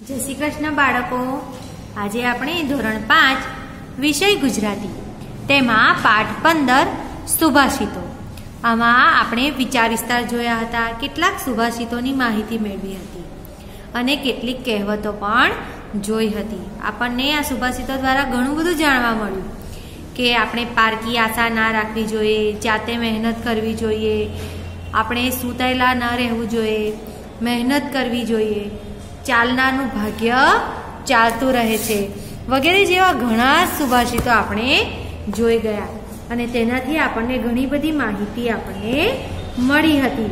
जय श्री कृष्ण बाळको। આજે આપણે ધોરણ 5 વિષય ગુજરાતી તેમાં પાઠ 15 સુભાષિતો। આમાં આપણે વિચાર વિસ્તાર જોયા હતા, કેટલાક સુભાષિતોની માહિતી મેળવી હતી અને કેટલીક કહેવતો પણ જોઈ હતી। આપણને આ સુભાષિતો દ્વારા ઘણું બધું જાણવા મળ્યું કે આપણે પારકી આશા ના રાખવી જોઈએ, જાતે મહેનત કરવી જોઈએ, આપણે સૂતેલા ન રહેવું જોઈએ, મહેનત કરવી જોઈએ, ચાલનારનું ભાગ્ય ચાલતું રહે છે વગેરે જેવા ઘણા સુભાષિતો આપણે જોઈ ગયા અને તેનાથી આપણને ઘણી બધી માહિતી આપણને મળી હતી।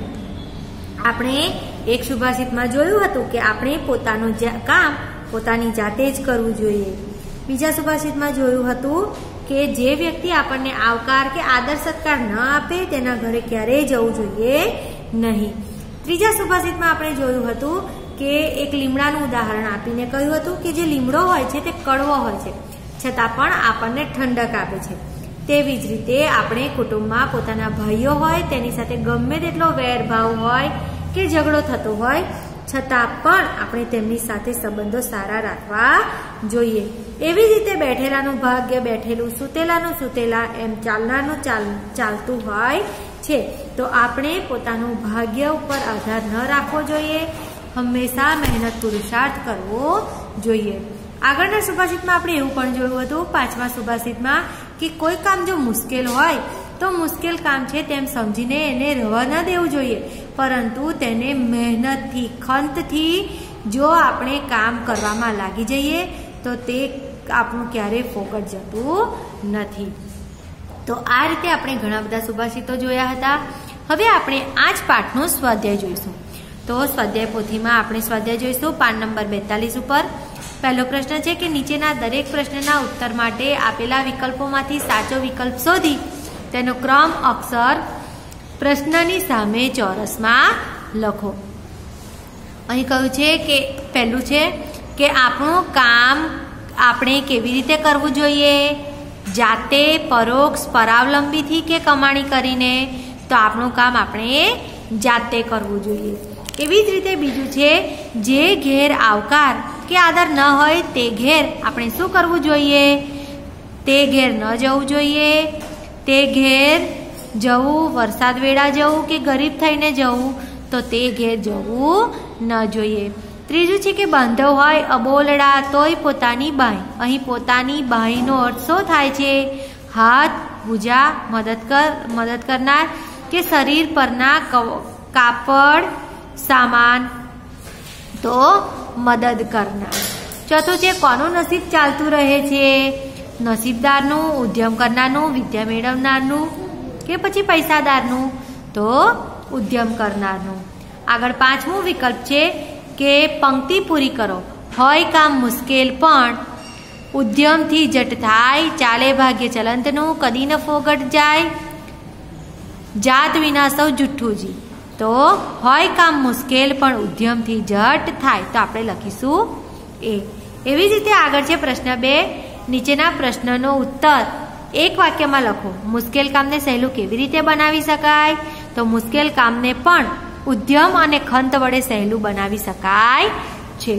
આપણે એક સુભાષિતમાં જોયું હતું કે આપણે પોતાનું કામ પોતાની જાતે જ કરવું જોઈએ। બીજા સુભાષિતમાં જોયું હતું કે જે વ્યક્તિ આપણને આવકાર કે આદર સત્કાર ન આપે તેના ઘરે ક્યારેય જવું જોઈએ નહીં। ત્રીજા સુભાષિતમાં આપણે જોયું હતું કે એક લીમડાનું ઉદાહરણ આપીને કહ્યું હતું કે જે લીમડો હોય છે તે કડવો હોય છે છતાં પણ આપણને ઠંડક આપે છે। તેવી જ રીતે આપણે કુટુંબમાં પોતાના ભાઈઓ હોય તેની સાથે ગમે તેટલો વેરભાવ હોય કે ઝઘડો થતો હોય છતાં પણ આપણે તેમની સાથે સંબંધો સારા રાખવા જોઈએ। એવી રીતે બેઠેલાનું ભાગ્ય બેઠેલું, સૂતેલાનું સૂતેલા એમ ચાલનારનું ચાલતું હોય છે। તો આપણે પોતાનું ભાગ્ય ઉપર આધાર ન રાખવો જોઈએ, હંમેશા મહેનત પુરુષાર્થ કરવો જોઈએ। આગળના સુભાષિતમાં આપણે એવું પણ જોયું હતું, પાંચમા સુભાષિતમાં, કે કોઈ કામ જો મુશ્કેલ હોય તો મુશ્કેલ કામ છે તેમ સમજીને એને રહેવા ન દેવું જોઈએ, પરંતુ તેને મહેનતથી, ખંતથી જો આપણે કામ કરવામાં લાગી જઈએ તો તે આપણું ક્યારેય ફોકટ જતું નથી। તો આ રીતે આપણે ઘણા બધા સુભાષિતો જોયા હતા। હવે આપણે આ જ પાઠનો સ્વાધ્યાય જોઈશું। તો સ્વાધ્યાય પોથીમાં આપણે સ્વાધ્યાય જોઈશું પાન નંબર 42 ઉપર। પહેલો પ્રશ્ન છે કે નીચેના દરેક પ્રશ્નના ઉત્તર માટે આપેલા વિકલ્પોમાંથી સાચો વિકલ્પ શોધી તેનો ક્રમ અક્ષર પ્રશ્નની સામે ચોરસમાં લખો। અહીં કહ્યું છે કે પહેલું છે કે આપણું કામ આપણે કેવી રીતે કરવું જોઈએ, જાતે, પરોક્ષ, પરાવલંબીથી કે કમાણી કરીને? તો આપણું કામ આપણે જાતે કરવું જોઈએ। એવી જ રીતે બીજું છે, જે ઘેર આવકાર કે આદર ન હોય તે ઘેર આપણે શું કરવું જોઈએ? તે ઘેર ન જવું જોઈએ, તે ઘેર જવું, વરસાદ વેળા જવું કે ગરીબ થઈને જવું, તો તે ઘેર જવું ન જોઈએ। ત્રીજું છે કે બાંધવ હોય અબોલડા તોય પોતાની બાઈ। અહીં પોતાની બાઈનો અર્થ શું થાય છે? હાથ, ભુજા, મદદ કરનાર કે શરીર પરના કાપડ, સામાન, તો મદદ કરનાર। ચોથું છે કોનું નસીબ ચાલતું રહે છે? નસીબદારનું, ઉદ્યમ કરનારનું, વિદ્યા મેળવનારનું કે પછી પૈસાદારનું? તો ઉદ્યમ કરનારનું। આગળ પાંચમું વિકલ્પ છે કે પંક્તિ પૂરી કરો। હોય કામ મુશ્કેલ પણ ઉદ્યમથી જટ થાય, ચાલે ભાગ્ય ચલંતનું, કદી ન ફોગટ જાય, જાત વિના સૌ જુઠ્ઠું જી। તો હોય કામ મુશ્કેલ પણ ઉદ્યમથી જટ થાય, તો આપણે લખીશું એ। એવી જ રીતે આગળ છે પ્રશ્ન 2, નીચેના પ્રશ્નનો ઉત્તર એક વાક્યમાં લખો। મુશ્કેલ કામને સહેલું કેવી રીતે બનાવી શકાય? તો મુશ્કેલ કામને પણ ઉદ્યમ અને ખંત વડે સહેલું બનાવી શકાય છે।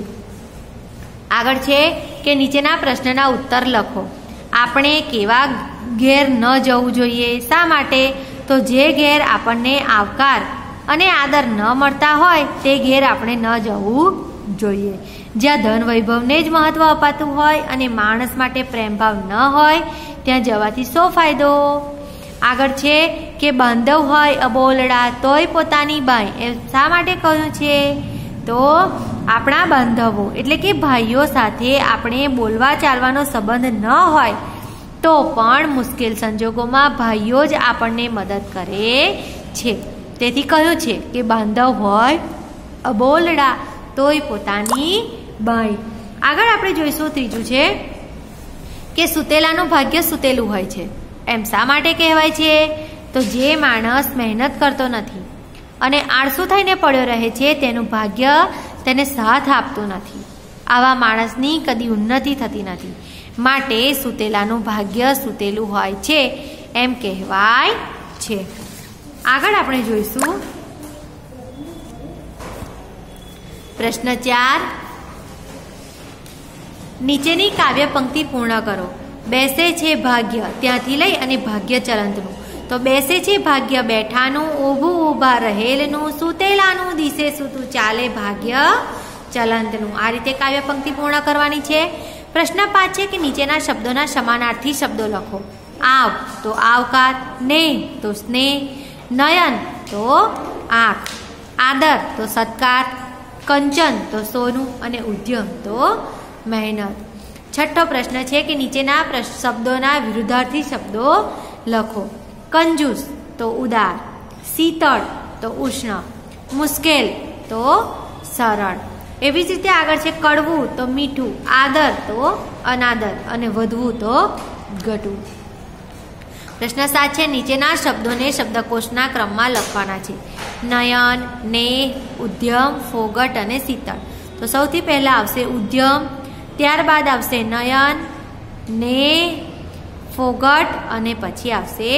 આગળ છે કે નીચેના પ્રશ્નના ઉત્તર લખો। આપણે કેવા ઘેર ન જવું જોઈએ? શા માટે? તો જે ઘેર આપણને આવકાર અને આદર ન મળતા હોય તે ઘેર આપણે ન જવું જોઈએ। જ્યાં ધન વૈભવને જ મહત્વ અપાતું હોય અને માણસ માટે પ્રેમભાવ ન હોય ત્યાં જવાથી શો ફાયદો? આગળ છે કે બાંધવ હોય અબોલડા તોય પોતાની બાઈ। એ શા માટે કહ્યું છે? તો આપણા બાંધવો એટલે કે ભાઈઓ સાથે આપણે બોલવા ચાલવાનો સંબંધ ન હોય તો પણ મુશ્કેલ સંજોગોમાં ભાઈઓ જ આપણને મદદ કરે છે। તેથી કહ્યું છે કે બાંધવ હોય અબોલડા તોય પોતાની બાઈ। આગળ આપણે જોઈશું ત્રીજું છે કે સૂતેલાનું ભાગ્ય સૂતેલું હોય છે। એમ શા માટે કહેવાય છે? તો જે માણસ મહેનત કરતો નથી અને આળસુ થઈને પડ્યો રહે છે તેનું ભાગ્ય તેને સાથ આપતું નથી। આવા માણસની કદી ઉન્નતિ થતી નથી, માટે સૂતેલાનું ભાગ્ય સૂતેલું હોય છે એમ કહેવાય છે। આગળ આપણે જોઈશું પ્રશ્ન 4, નીચેની કાવ્ય પંક્તિ પૂર્ણ કરો. બેસે છે ભાગ્ય, ત્યાંથી લઈ અને ભાગ્ય ચલંતનું. તો બેસે છે ભાગ્ય બેઠાનું, ઊભું ઊભા રહેલનું, સૂતેલાનું દિશે સૂતું ચાલે ભાગ્ય ચલંતનું. આ રીતે કાવ્ય પંક્તિ પૂર્ણ કરવાની છે. પ્રશ્ન 5 છે કે નીચેના શબ્દોના સમાનાર્થી શબ્દો લખો. આવ તો આવકાર, સ્નેહ તો સ્નેહ, નયન તો આંખ, આદર તો સત્કાર, કંચન તો સોનું અને ઉદ્યમ તો મહેનત. છઠ્ઠો પ્રશ્ન છે કે નીચેના શબ્દોના વિરુદ્ધાર્થી શબ્દો લખો. કંજૂસ તો ઉદાર, શીતળ તો ઉષ્ણ, મુશ્કેલ તો સરળ. એવી જ રીતે આગળ છે કડવું તો મીઠું, આદર તો અનાદર અને વધવું તો ઘટવું. પ્રશ્ન 7 છે નીચેના શબ્દોને શબ્દકોશના ક્રમમાં લખવાના છે. નયન, નેહ, ઉદ્યમ, ફોગટ અને શીતળ. તો સૌથી પહેલા આવશે ઉદ્યમ, ત્યારબાદ આવશે નયન, નેહ, ફોગટ અને પછી આવશે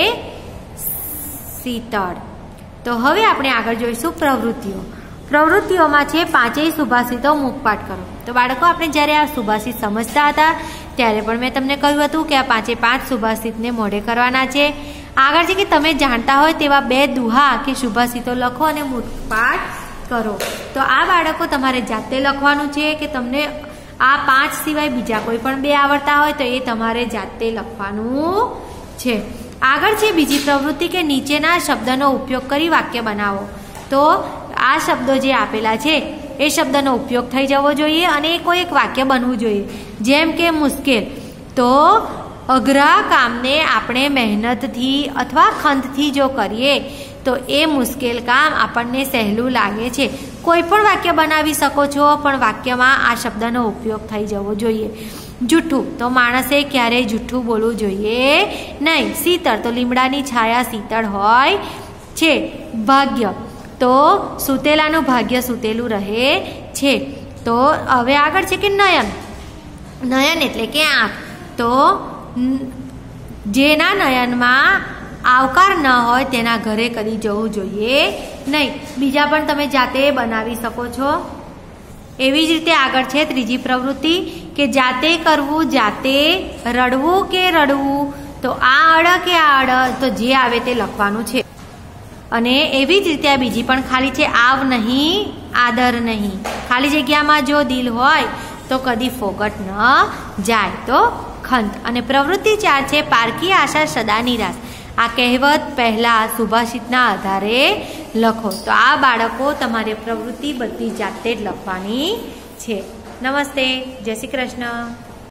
શીતળ. તો હવે આપણે આગળ જોઈશું પ્રવૃત્તિઓ. પ્રવૃત્તિઓમાં છે 5 સુભાષિતો મુખપાઠ કરો. તો બાળકો આપણે જ્યારે આ સુભાષિત સમજતા હતા ત્યારે પણ મેં તમને કહ્યું હતું કે આ 5 સુભાષિતને મોઢે કરવાના છે. આગળ છે કે તમે જાણતા હોય તેવા 2 દુહા કે સુભાષિતો લખો અને મુખપાઠ કરો. તો આ બાળકો તમારે જાતે લખવાનું છે કે તમને આ 5 સિવાય બીજા કોઈ પણ 2 આવડતા હોય તો એ તમારે જાતે લખવાનું છે. આગળ છે બીજી પ્રવૃત્તિ કે નીચેના શબ્દનો ઉપયોગ કરી વાક્ય બનાવો. તો આ શબ્દો જે આપેલા છે એ શબ્દનો ઉપયોગ થઈ જવો જોઈએ અને કોઈ એક વાક્ય બનવું જોઈએ. જેમ કે મુશ્કેલ, તો અઘરા કામને આપણે મહેનતથી અથવા ખંતથી જો કરીએ તો એ મુશ્કેલ કામ આપણને સહેલું લાગે છે. કોઈ પણ વાક્ય બનાવી શકો છો પણ વાક્યમાં આ શબ્દનો ઉપયોગ થઈ જવો જોઈએ. જૂઠું, તો માણસે ક્યારેય જૂઠું બોલવું જોઈએ નહીં. શીતળ, તો લીમડાની છાયા શીતળ હોય છે. ભાગ્ય, તો સૂતેલાનું ભાગ્ય સૂતેલું રહે છે. તો હવે આગળ છે કે નયન. નયન એટલે કે આંખ, તો જેના નયનમાં આવકાર ન હોય તેના ઘરે કદી જવું જોઈએ નહીં. બીજા પણ તમે જાતે બનાવી શકો છો. એવી જ રીતે આગળ છે ત્રીજી પ્રવૃત્તિ કે જાતે કરવું, જાતે રડવું કે રડવું. તો આ અડ કે આ અડ, તો જે આવે તે લખવાનું છે. અને એવી જ રીતે આ બીજી પણ ખાલી છે. આવ નહીં, આદર નહીં. ખાલી જગ્યામાં જો દિલ હોય તો કદી ફોગટ ન જાય તો ખંત. અને પ્રવૃત્તિ 4 છે પારકી આશા સદા નિરાશ. આ કહેવત પહેલા સુભાષિતના આધારે લખો. તો આ બાળકો તમારે પ્રવૃત્તિ બધી જાતે જ લખવાની છે. નમસ્તે, જય શ્રી કૃષ્ણ.